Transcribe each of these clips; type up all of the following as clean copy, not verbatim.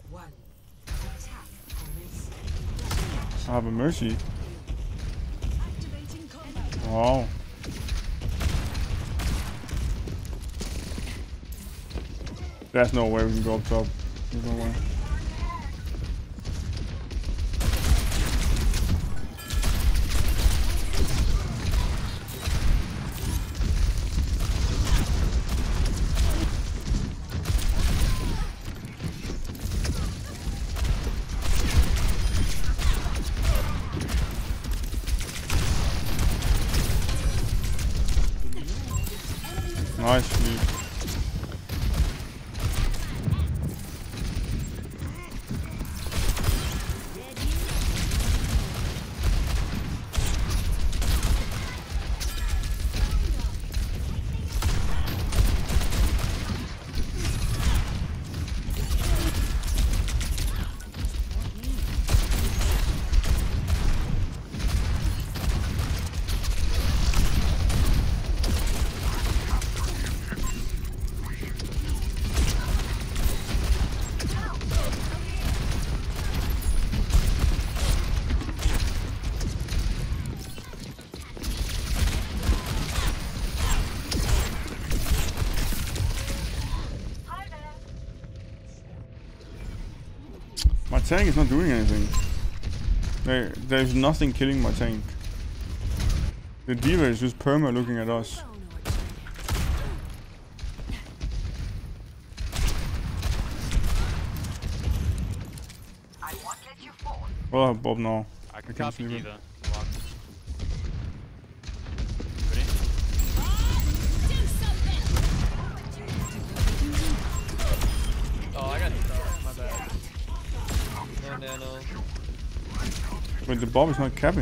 I have a mercy. Wow. There's no way we can go up top. There's no way. Nice sleep. My tank is not doing anything. There's nothing killing my tank. The D.Va is just perma looking at us. Well, Bob, no. I can copy sleep it. D.Va. Oh, I got my bad. No nano. Wait, the Bob is not capping.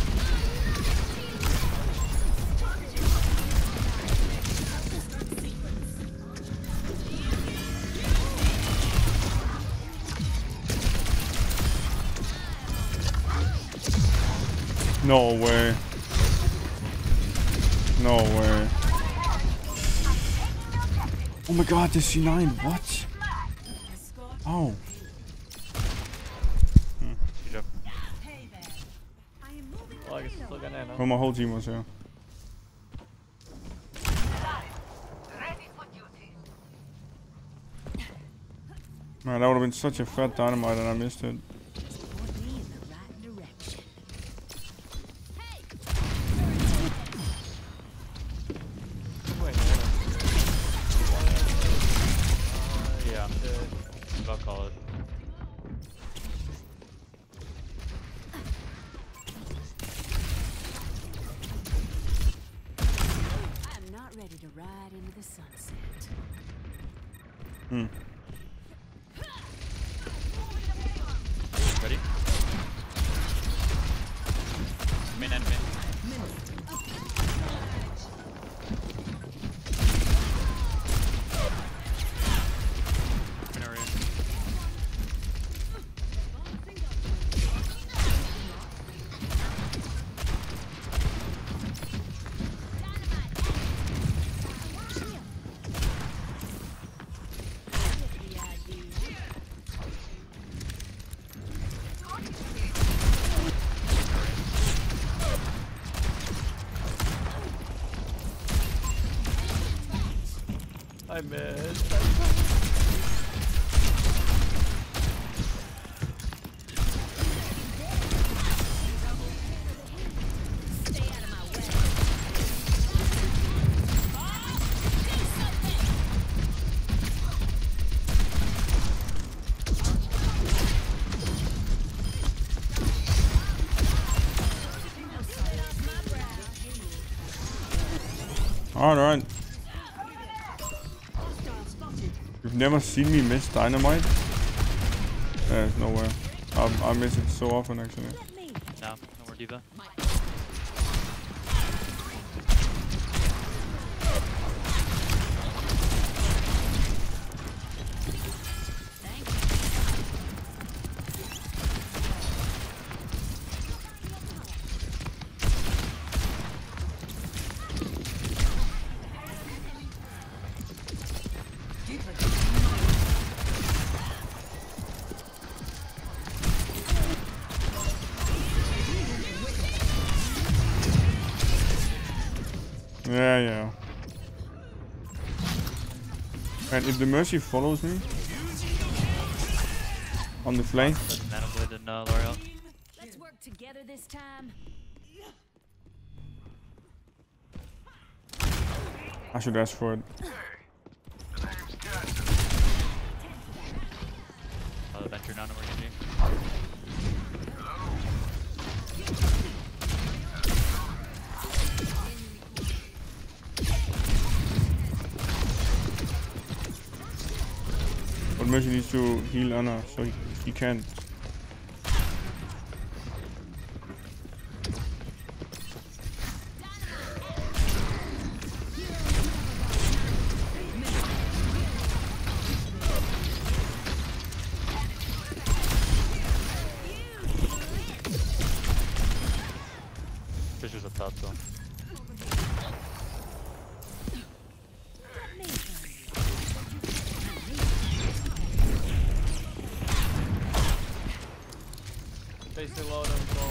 No way. No way. Oh my god, the C9, what? Oh. Oh, I guess still got nano. Oh, my whole team was here. Man, that would have been such a fat dynamite and I missed it. Yeah, I'm dead. I'll call it. I'm not ready to ride into the sunset. Hmm. Ready? Main enemy. I missed. Alright. You've never seen me miss dynamite? There's no way. I miss it so often actually. No, no more D.Va. Yeah. And if the Mercy follows me on the flank, That's Nano Blade and L'Oreal. Let's work together this time. I should ask for it. Venture Nano Genji. But Mercy needs to heal Ana, so he can't. Fisher's up top though. Basically load him, so.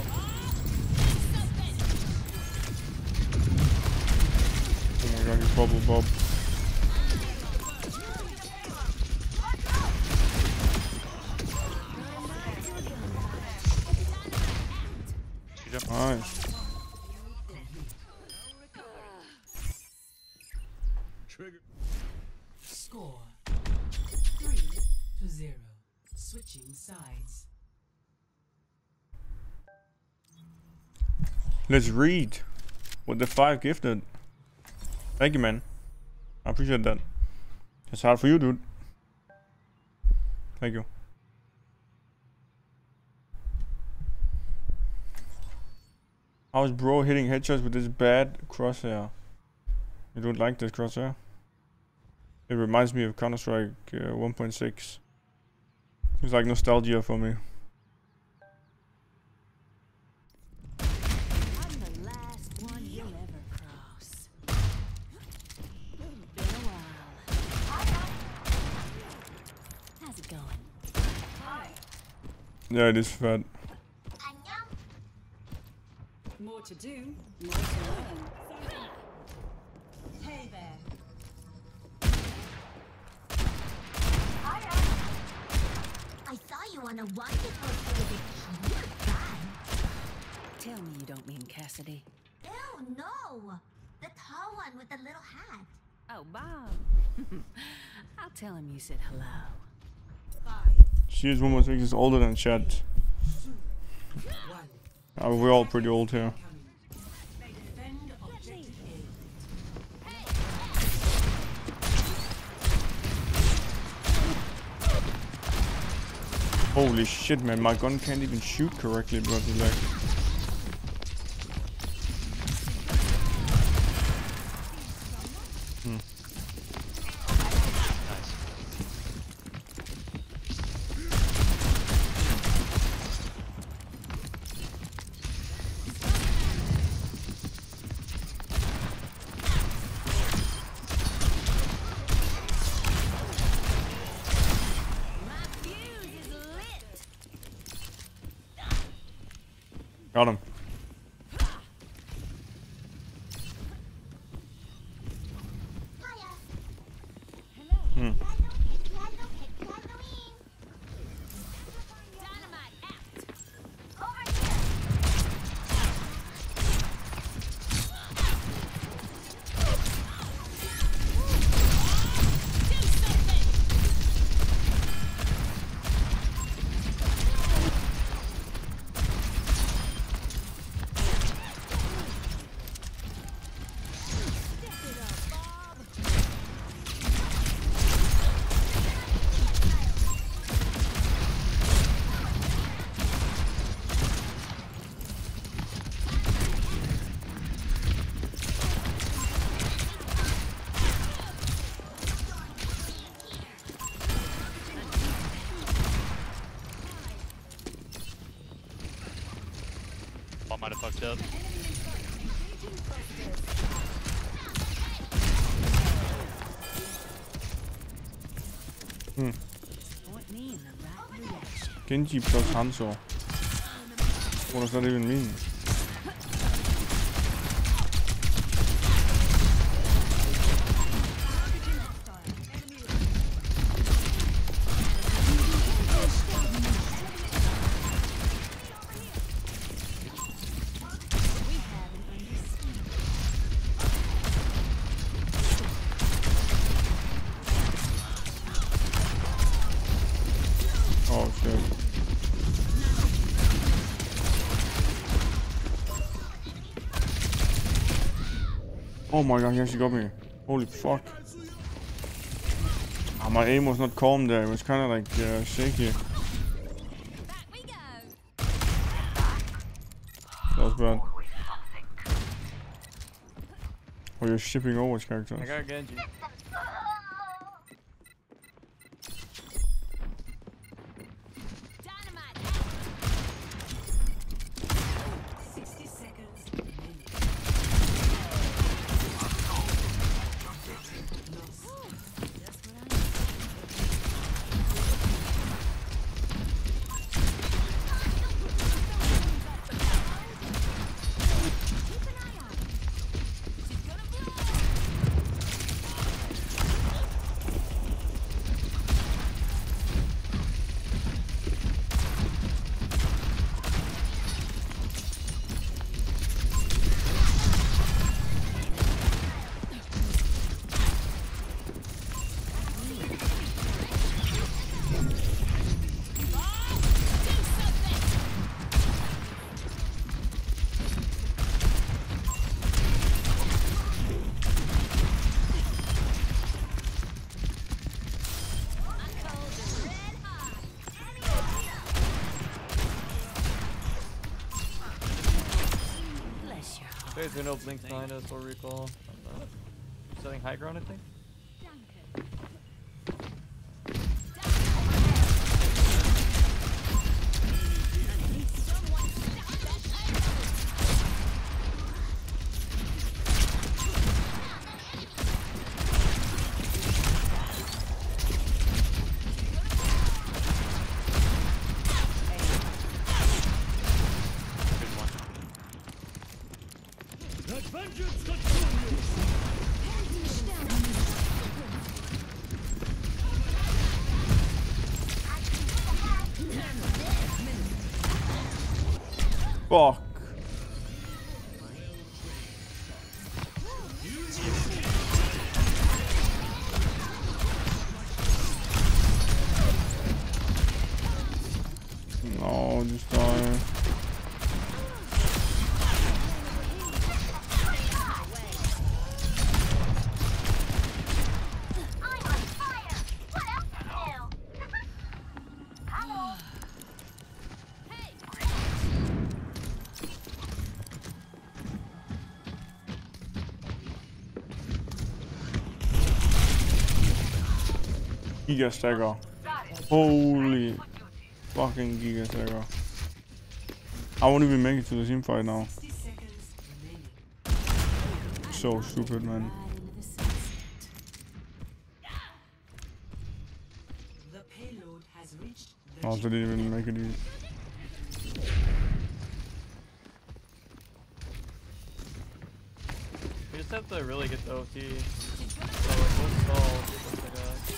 Oh my god, he's Bubble Bob. Nice. Score 3-0. Switching sides. Let's read with the 5 gifted. Thank you, man. I appreciate that. It's hard for you, dude. Thank you. How's bro hitting headshots with this bad crosshair? You don't like this crosshair? It reminds me of Counter-Strike 1.6. It's like nostalgia for me. I'm the last one you'll ever cross. Been a while. How's it going? Yeah, it is fat. More to do, more to learn. Hey there. I saw you on a wanted poster with a cute guy. Tell me you don't mean Cassidy. Ew, no! The tall one with the little hat. Oh, Bob. I'll tell him you said hello. She is 1.6 is older than Chad. We're all pretty old here. Holy shit, man, my gun can't even shoot correctly, bro. Like, got him. Bot might have fucked up. Point me in the right direction. Genji plus Hanzo. What does that even mean? Oh shit. Oh my god, he actually got me. Holy fuck. Ah, my aim was not calm there, it was kinda like shaky. Back we go. That was bad. Oh, you're shipping Overwatch characters. I got Genji. Dynamite. 60 seconds remaining. Just what I need. Keep an eye on her. She's gonna blow. Bless your heart. There's no blink behind us or recall. I'm not. Setting high ground, I think. Fuck. No, just die. I'm on fire! What else to do? Come on! Giga stagger. Holy fucking Giga stagger. I won't even make it to the team fight now. 60 seconds remaining. So stupid, man. Right into the sunset. The payload has reached the Oh, they didn't even make it easy. We just have to really get the OT. So we'll stall. Stuff like that.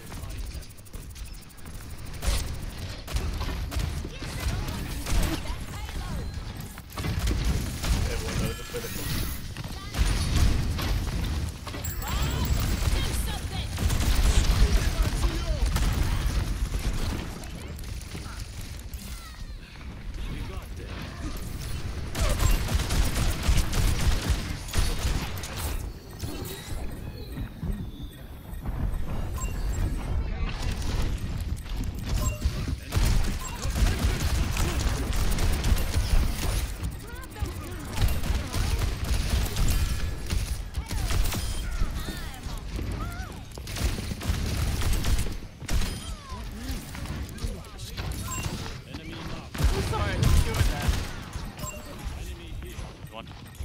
Sorry, who's doing that? One.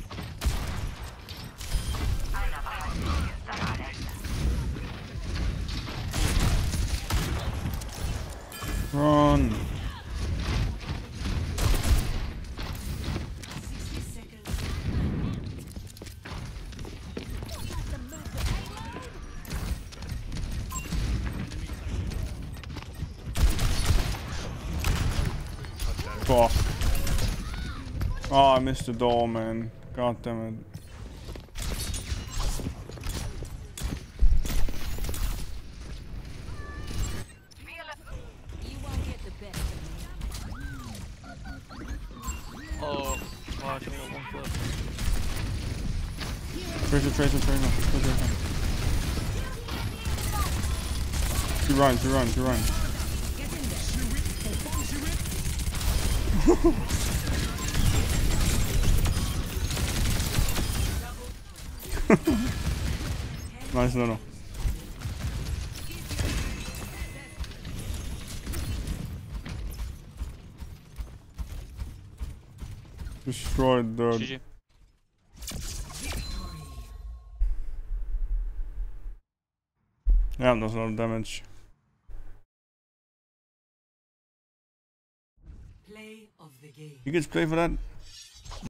Run. 60 seconds. Fuck. Oh, I missed the door, man. God damn it. You won't get Tracer. Two rounds. Nice, no. Destroyed the... GG. Yeah, that's a lot of damage. Play of the game. You guys play for that?